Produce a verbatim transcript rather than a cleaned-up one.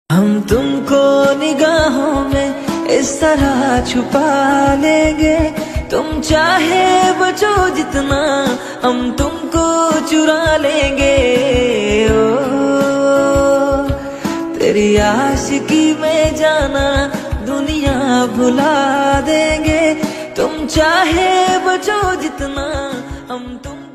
हम तुमको निगाहों में इस तरह छुपा लेंगे, तुम चाहे बचो जितना हम तुमको चुरा लेंगे। ओ तेरी आशिकी में जाना दुनिया भुला देंगे, तुम चाहे बचो जितना हम तुम